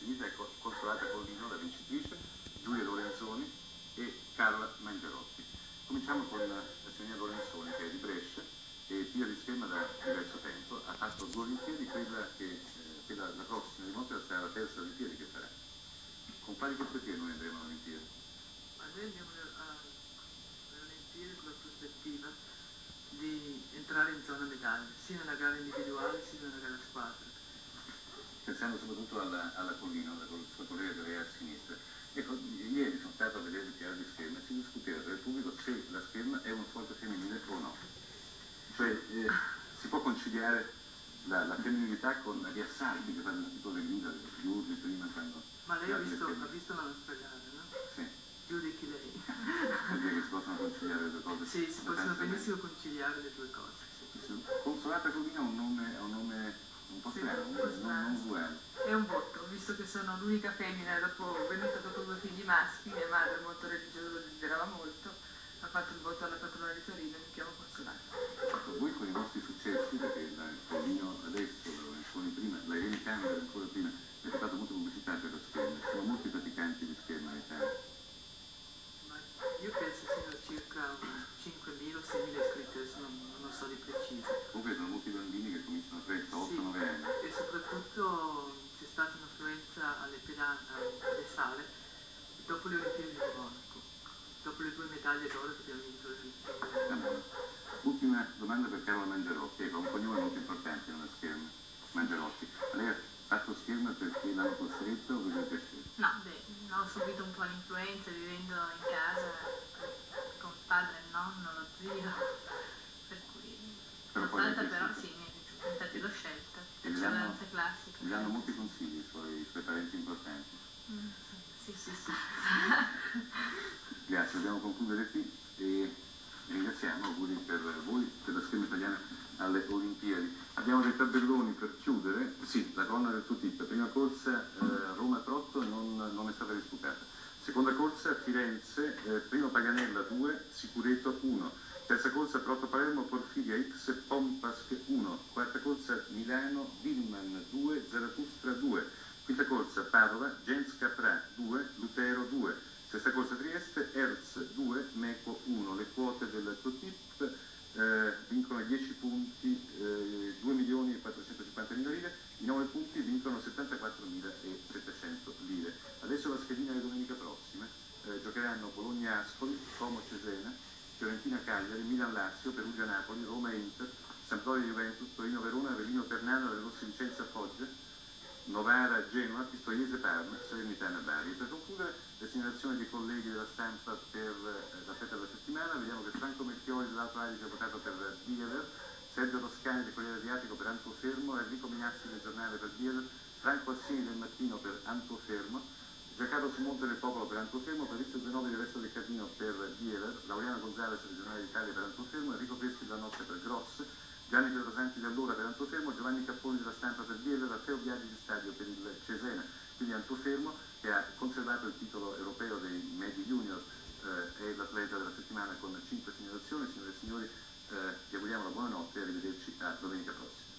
sinistra, ecco Consolata Collino, la vincitrice, Giulia Lorenzoni e Carla Mangiarotti. Cominciamo con la signorina Lorenzoni, che è di Brescia e tira di scherma da diverso tempo, ha fatto 2 Olimpiadi, quella la prossima di Montreal sarà la terza Olimpiadi che farà. Con quali prospettive noi andremo all'Olimpiadi? Ma noi andiamo alle Olimpiadi con la prospettiva di entrare in zona medaglia, sia nella gara individuale sia nella gara squadra. Pensando soprattutto alla Collina, alla sua collega che è a sinistra. Ecco, ieri sono stato a vedere il tirare di scherma e si discuteva tra il pubblico se la scherma è uno sport femminile o no. Cioè, si può conciliare la femminilità con gli assalti che fanno tipo le guida, gli urli prima quando... Ma lei ha visto la nostra gara, no? Sì. Giudichi lei. Vuol dire che si possono conciliare le due cose? Sì, si possono benissimo conciliare le due cose. Sì. Consolata Collina ha un nome un po' strano, non usuale. È un botto, visto che sono l'unica femmina venuta dopo 2 figli maschi, mia madre molto religiosa, lo desiderava molto, ha fatto il voto alla patrona di Torino e mi chiamo Consolata. Ecco, voi con i vostri successi, perché il Collino adesso, la prima, la Irene Camera ancora prima, avete fatto molta pubblicità per lo schermo, ci sono molti praticanti di scherma in Italia. Ma io penso siano circa 5.000 o 6.000 iscritti, adesso non lo so di preciso. Comunque sono molti bambini che cominciano a 3, 8, 9 anni. E soprattutto c'è stata un'affluenza alle sale dopo le Olimpiadi di Monaco, dopo le 2 medaglie d'oro che abbiamo vinto alle Olimpiadi. Ultima domanda per Carla Mangiarotti, ecco, un cognome molto importante nella scherma, Mangiarotti. Lei ha fatto scherma perché l'hanno costretto o perché è piaciuto? No, ho subito un po' l'influenza vivendo in casa con padre, il nonno, lo zio, per cui l'ho fatta, però sì, mi è piaciuta, infatti l'ho scelta, eccellenza classica. Gli danno molti consigli i suoi parenti importanti. Sì. Grazie, dobbiamo concludere qui e ringraziamo, auguri per voi, per la scherma italiana alle Olimpiadi. Abbiamo dei tabelloni per chiudere, sì, la colonna del tuo tip, prima corsa Roma-Trotto non è stata disputata, seconda corsa Firenze, primo Paganella 2, Sicureto 1, terza corsa Trotto-Palermo, Porfiria X, Pompask 1, quarta corsa Milano, Villman 2, Zarathustra 2, quinta corsa Padova, Gens Caprà 2, Lutero 2, sesta corsa Trieste, Erz 2, Meco 1. Le quote del tuo tip vincono 10 punti, 2.450.000 lire, i 9 punti vincono 74.700 lire. Adesso la schedina di domenica prossima, giocheranno Bologna-Ascoli, Como-Cesena, Fiorentina-Cagliari, Milan-Lazio, Perugia-Napoli, Roma-Inter, Sampdoria-Juventus, Torino-Verona, Avellino-Ternano, Rossi-Vicenza-Foggia, Novara-Genoa, Pistoiese-Parma, Salernitana-Bari. Per concludere, le segnalazioni dei colleghi della stampa per la fetta della settimana, vediamo che Franco Melchiori dell'Alto Adige ha votato per Bieler, Sergio Toscani del Corriere Adriatico per Antofermo, Enrico Mignazzi del Giornale per Bieler, Franco Assini del Mattino per Antofermo, Giancarlo Simonte del Popolo per Antofermo, Fabrizio Zenobi del Resto del Carlino per Bieler, Laureano Gonzalez del Giornale d'Italia per Antofermo, Enrico Pesci della Notte per Gross, Gianni Pedrosanti dell'Ora per Antofermo, Giovanni Capponi della Stampa per Bieler, Matteo Biaggi di Stadio per il Cesena. Quindi Antofermo, che ha conservato il titolo europeo dei Medi Junior, è l'atleta della settimana con 5 segnalazioni. Signore e signori, vi auguriamo la buonanotte e arrivederci a domenica prossima.